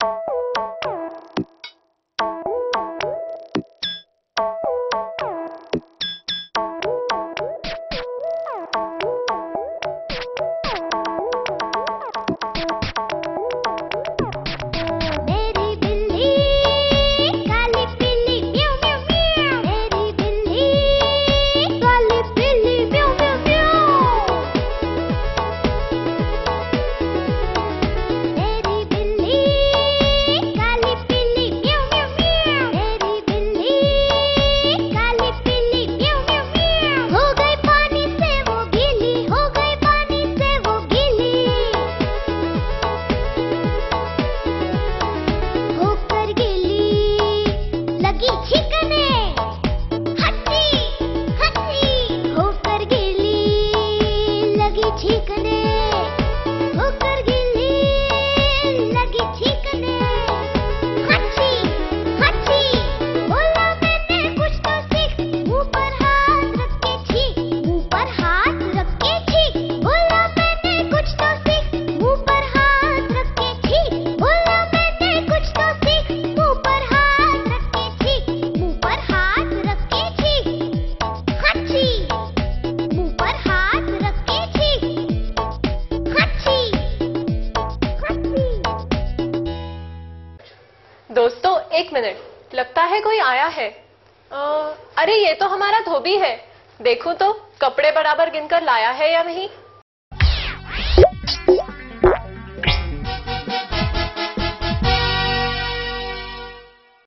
दोस्तों एक मिनट, लगता है कोई आया है। अरे ये तो हमारा धोबी है। देखूं तो कपड़े बराबर गिनकर लाया है या नहीं।